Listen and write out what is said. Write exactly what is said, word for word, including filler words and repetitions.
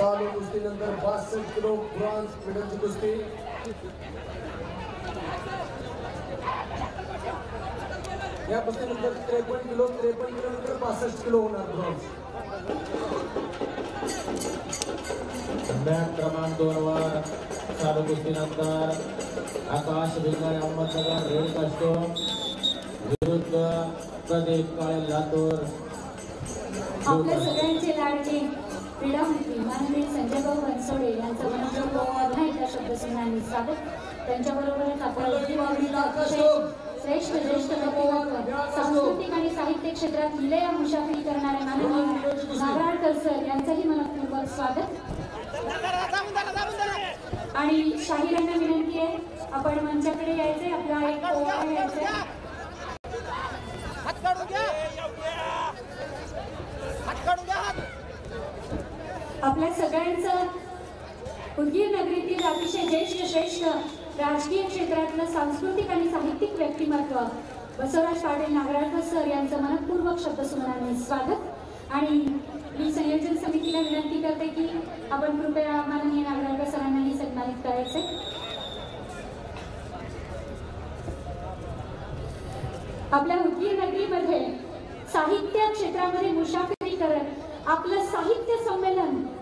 चालू कुस्तीनंतर बासष्ट kilo bronze मेडलची कुस्ती. या कुस्तीनंतर त्रेपन्न किलो त्रेपन्न किलो नंतर बासष्ट किलो होणार ब्रॉन्झ. बॅट क्रमांक दोन वर चालू कुस्तीनंतर आकाश भिंगारे अहमदनगर रेड कास्टोम विरुद्ध प्रदीप काळे लातूर. आपल्या सगळ्यांचे लाडके क्रीडा मंत्री माननीय संजय भाऊ बनसोडे यांचं पुन्हा एकदा शब्दसिंहांनी स्वागत. त्यांच्याबरोबरच आपण श्रेष्ठ ज्येष्ठ व्यक्तिमत्व सांस्कृतिक आणि साहित्य क्षेत्रात विलया मुशाफरी करणारे माननीय नागराळकर सर यांचंही मनपूर्वक स्वागत. आणि शाहीरांना विनंती आहे आपण मंचाकडे यायचे. आपला एक पोवाडा घ्यायचा. आपल्या सगळ्यांचं उदगीर नगरीतील अतिशय ज्येष्ठ श्रेष्ठ राजकीय क्षेत्रातलं सांस्कृतिक आणि साहित्यिक व्यक्तिमत्व बसवराज पाटील नागराळकर सर यांचं मनपूर्वक शब्दसुमनांनी स्वागत. आणि मी संयोजन समितीला विनंती करते की आपण कृपया माननीय नागराळकर सरांनाही सन्मानित करायचे. आपल्या उदगीर नगरीमध्ये साहित्य क्षेत्रामध्ये मुशाफरी करत आपलं साहित्य संमेलन